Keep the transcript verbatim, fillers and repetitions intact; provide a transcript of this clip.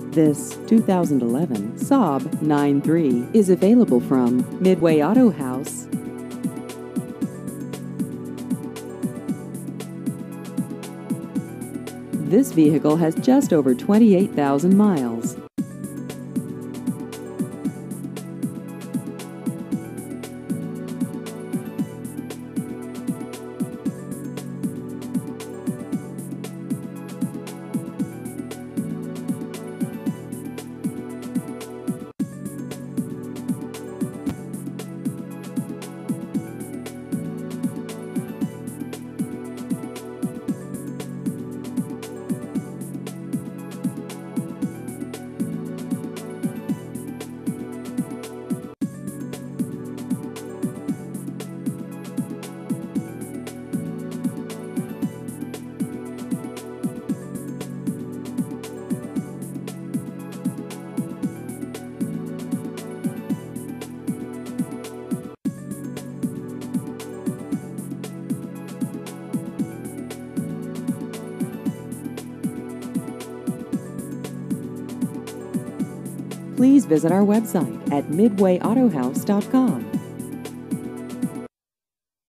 This two thousand eleven Saab nine three is available from Midway Auto House. This vehicle has just over twenty-eight thousand miles. Please visit our website at midway auto house dot com.